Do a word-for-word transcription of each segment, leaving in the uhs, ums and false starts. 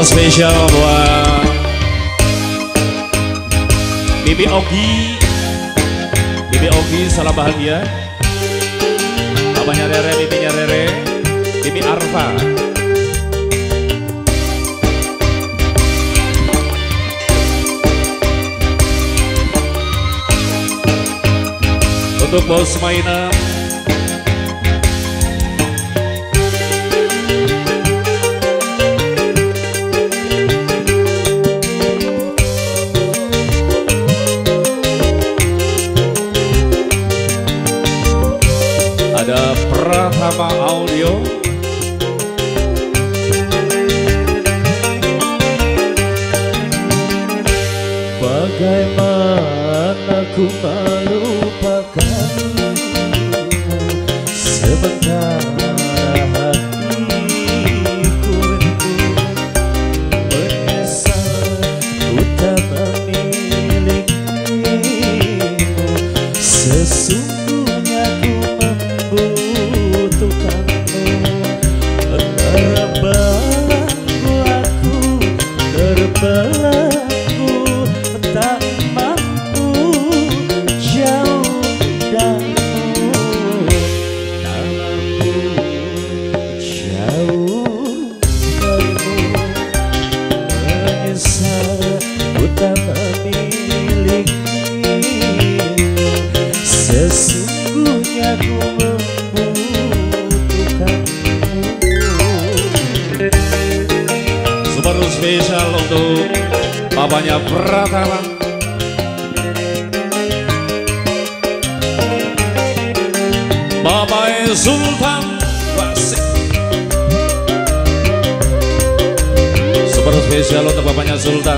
Super spesial buat Bibi Ogi. Bibi Ogi salam bahagia. Babanya Rere, bibinya Rere, Bibi Arfa. Untuk bos mainan ada Pratama Audio, bagaimana ku melupakanmu sementara hatiku rindu, menyesal ku tak memilikimu. Sesungguhnya ku membutuhkanmu, terbelenggu aku, terbelenggu tak mampu jauh darimu, tak mampu jauh darimu. Menyesal ku tak memilikimu, sesungguhnya ku super spesial untuk babanya Pratama. Bapak Sultan Wasik. Super spesial untuk bapaknya Sultan.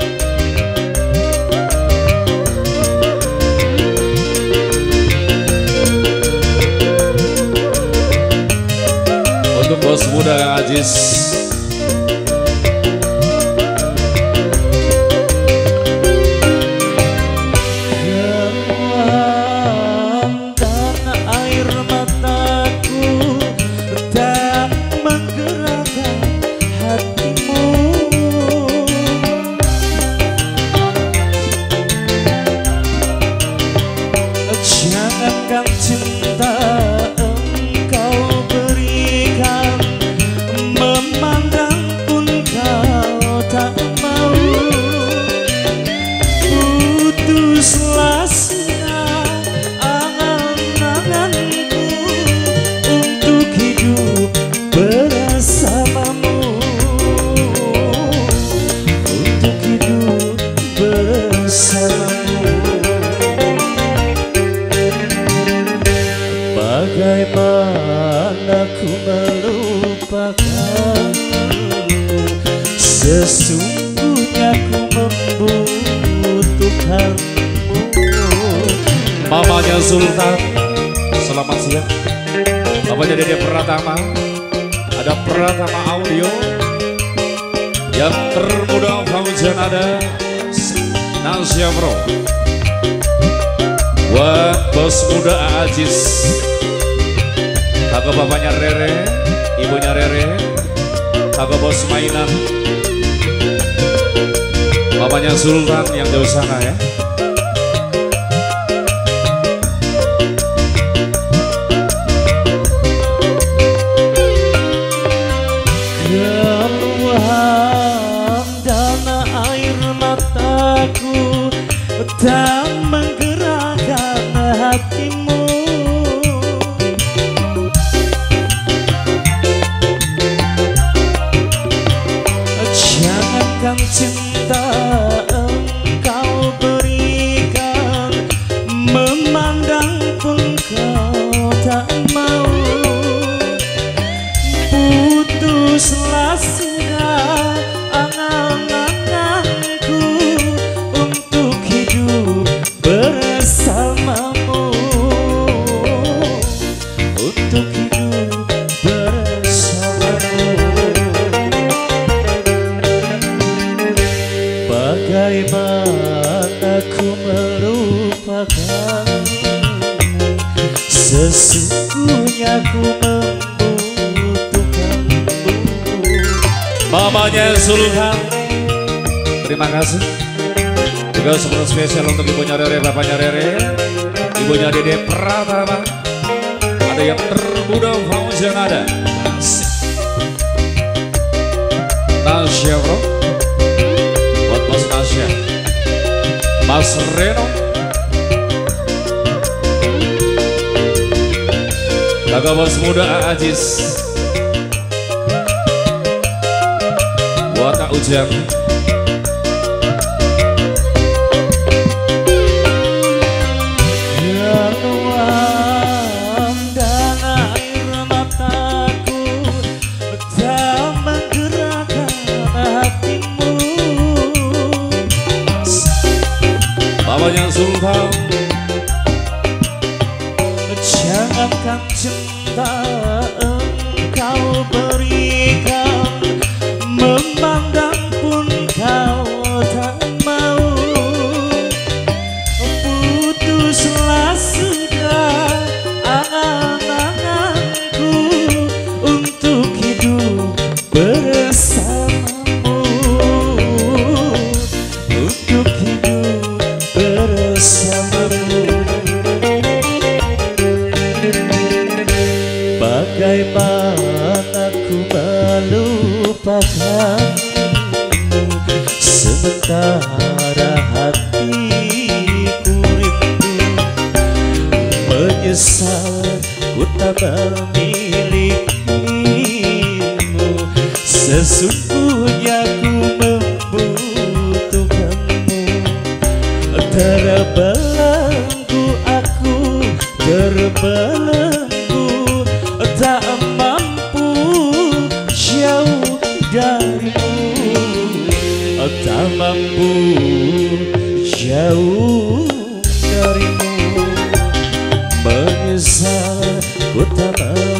Untuk bos muda Ajis. Jangankan cinta engkau berikan, memandang pun kau tak mau. Putuslah sudah angan-anganku untuk hidup bersamamu, untuk hidup bersamamu. Bagaimana ku melupakanmu, sesungguhnya ku membutuhkanmu. Mamanya Sultan, selamat siang. Bapaknya Dede Pratama, ada Pratama Audio. Yang termuda Fauzan ada Nasya Bro. Buat bos muda Ajis, kakak bapaknya Rere, ibunya Rere, kakak bos mainan, bapaknya Sultan yang jauh sana ya. Keluhan dan air mataku tak menggerakkan hatimu. Jangankan cinta engkau berikan, memandang pun kau tak mau. Putuslah sudah angan-anganku untuk hidup bersamamu, untuk hidup bersamamu. Bagaimana ku melupakanmu, sesungguhnya ku membutuhkanmu. Mamanya Sulhan, terima kasih. Juga support spesial untuk ibunya Rere, bapaknya Rere, ibunya Dede Pratama. Ada yang termuda Fauzan ada. Asik. Nasya bro, buat Mas Nasya, Mas Reno, kakak bos muda Ajis, buat Kak Ujang. Mamanya Sultan, jangankan cinta engkau berikan, memandang pun kau tak mau. Putuslah sudah angan-anganku untuk hidup bersamamu, untuk hidup bersamamu. Bagaimana ku melupakanmu, sementara hatiku rindu. Menyesal ku tak memilikimu, sesungguhnya ku membutuhkanmu. Terbelenggu aku, terbelenggu, tak mampu jauh darimu, tak mampu jauh darimu. Menyesal ku tak